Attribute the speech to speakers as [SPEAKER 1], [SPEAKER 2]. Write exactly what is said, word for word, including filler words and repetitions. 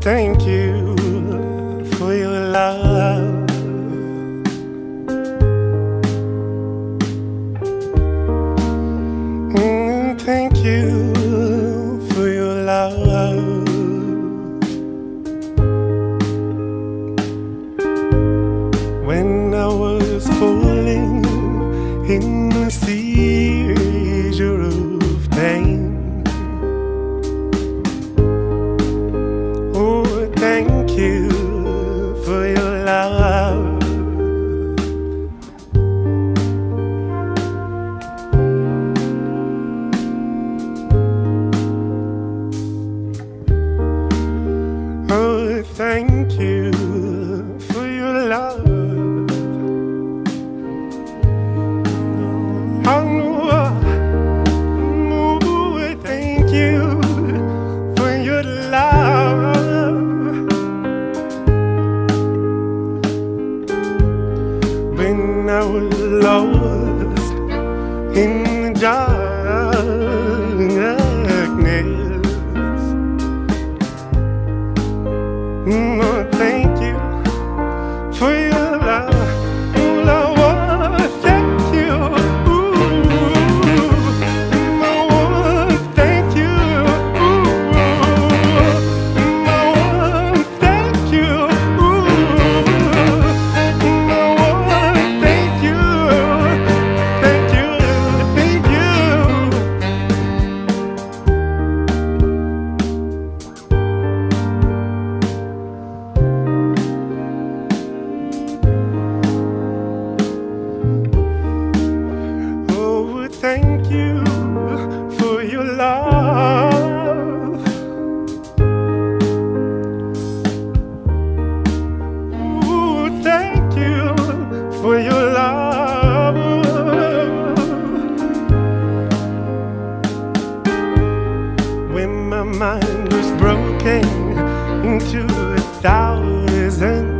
[SPEAKER 1] thank you for your love. Mm, thank you for your love. When I was falling in a seizure of pain, oh, thank you for your love. Oh, thank you for your love. When I was lost in the darkness, oh, thank you for your love. Oh, I wanna thank you. Ooh, I wanna thank you. Ooh, I wanna thank you. Ooh, thank you for your love. Ooh, thank you for your love. When my mind was broken into a thousand